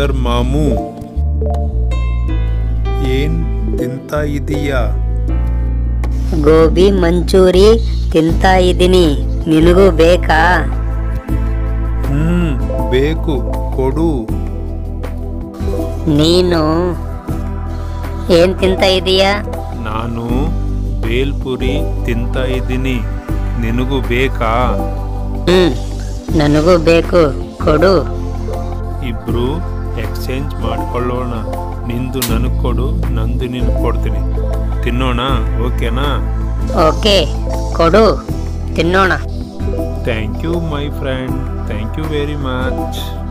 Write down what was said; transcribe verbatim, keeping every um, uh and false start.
Brother ಮಾಮು, ಏನ್ ತಿಂತಾ ಇದೀಯಾ? ಗೋಬಿ ಮಂಚೂರಿ ತಿಂತಾ ಇದ್ದೀನಿ, ನಿನಗೂ ಬೇಕಾ? ಹ್ಮ್ ಬೇಕು, ಕೊಡು. ನೀನು ಏನ್ ತಿಂತಾ ಇದೀಯಾ? ನಾನು ಬೇಲ್ಪುರಿ ತಿಂತಾ ಇದ್ದೀನಿ, ನಿನಗೂ ಬೇಕಾ? ಹ್ಮ್ ನನಗೂ ಬೇಕು, ಕೊಡು. ಇಬ್ರು ಎಕ್ಸ್ಚೇಂಜ್ ಮಾಡ್ಕೊಳ್ಳೋಣ. ನಿಂದು ನನಗೆ ಕೊಡು, ನಂದು ನಿನಗೆ ಕೊಡ್ತೀನಿ. ತಿನ್ನೋಣ, ಓಕೆನಾ? ಓಕೆ, ಕೊಡು, ತಿನ್ನೋಣ. Thank you my friend, thank you very much.